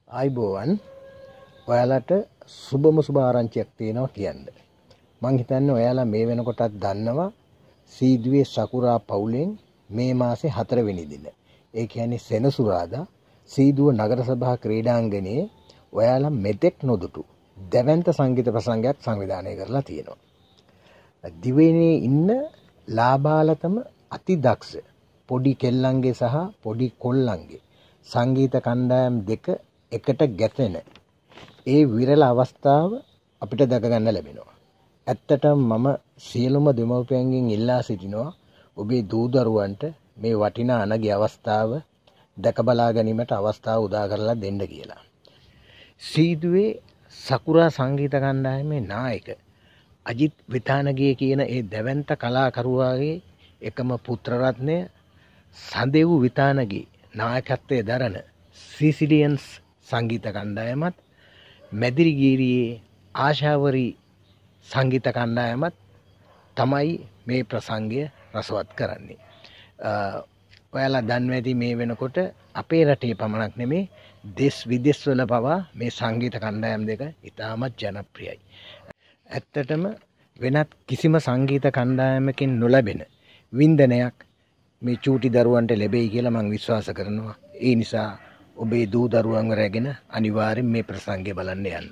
ආයිබෝවන් ඔයාලට සුබම සුබ ආරංචියක් තියෙනවා කියන්න. මං හිතන්නේ ඔයාලා මේ වෙනකොටත් දන්නවා සීදුවේ සකුරා පවුලෙන් මේ මාසේ 4 වෙනි දින. ඒ කියන්නේ සෙනසුරාදා සීදුව නගර සභා ක්‍රීඩාංගණයේ ඔයාලා මෙතෙක් නොදුටු දැවැන්ත සංගීත ප්‍රසංගයක් සංවිධානය කරලා තියෙනවා. දිවයිනේ ඉන්න ලාබාලතම අතිදක්ෂ පොඩි කෙල්ලන්ගේ සහ පොඩි කොල්ලන්ගේ සංගීත කණ්ඩායම් දෙක එකට ගැටෙන ඒ විරල අවස්ථාව අපිට දැක ගන්න ලැබෙනවා. ඇත්තටම මම සියලුම දෙමව්පියන්ගෙන් ඉල්ලා සිටිනවා ඔබේ දූ දරුවන්ට මේ වටිනා අනගි අවස්ථාව දැක බලා ගැනීමට අවස්ථාව උදා කරලා දෙන්න කියලා. සීදුවේ සකුරා සංගීත කණ්ඩායමේ නායක අජිත් විතානගේ කියන ඒ දැවැන්ත කලාකරුවාගේ එකම පුත්‍ර රත්නය සඳෙව් විතානගේ නායකත්වයේ දරන සිසිලියන්ස් සංගීත කණ්ඩායමත් මැදිරිගීරියේ ආශාවරි සංගීත කණ්ඩායමත් තමයි මේ ප්‍රසංගය රසවත් කරන්නේ. ඔයාලා දන්නවා ඇති මේ වෙනකොට අපේ රටේ පමණක් නෙමේ දෙස් විදෙස් වල පවා මේ සංගීත කණ්ඩායම් දෙක ඉතාමත් ජනප්‍රියයි. ඇත්තටම වෙනත් කිසිම සංගීත කණ්ඩායමකින් නොලැබෙන වින්දනයක් මේ චූටි දරුවන්ට ලැබෙයි කියලා මම විශ්වාස කරනවා. ඒ නිසා ඔබේ දූ දරුවන්ව රැගෙන අනිවාර්යෙන් මේ ප්‍රසංගය බලන්න යන්න.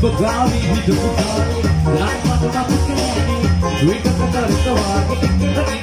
Gavi,